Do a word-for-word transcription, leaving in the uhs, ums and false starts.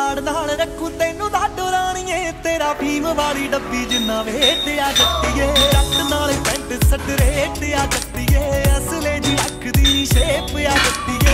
ਲਾੜ ਨਾਲ ਰੱਖੂ ਤੈਨੂੰ ਦਾਡੋ ਰਾਣੀਏ तेरा भीम वाली डब्बी जिन्ना वेट आ जट्टीए रट नाल पैंट सट रेट आ जट्टीए असले जी अख दी शेप आ जट्टीए